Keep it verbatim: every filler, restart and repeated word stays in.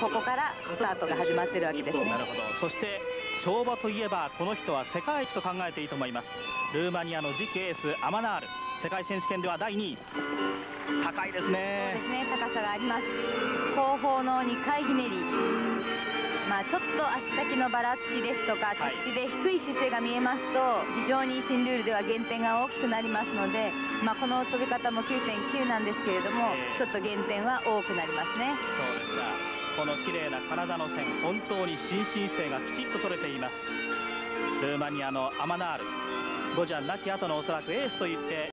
ここからスタートが始まってるわけですね。 なるほど。そして跳馬といえばこの人は世界一と考えていいと思います。ルーマニアの次期エースアマナール、世界選手権ではだいにい。高いですね。 そうですね、高さがあります。後方のにかいひねり、まあ、ちょっと足先のばらつきですとか着地で低い姿勢が見えますと、非常に新ルールでは減点が大きくなりますので、まあ、この飛び方も きゅうてんきゅう なんですけれども、 えー、 ちょっと減点は多くなりますね。 そうですが、この綺麗な体の線、本当に心身姿勢がきちっと取れています。ルーマニアのアマナール、ゴジャン亡き後のおそらくエースと言って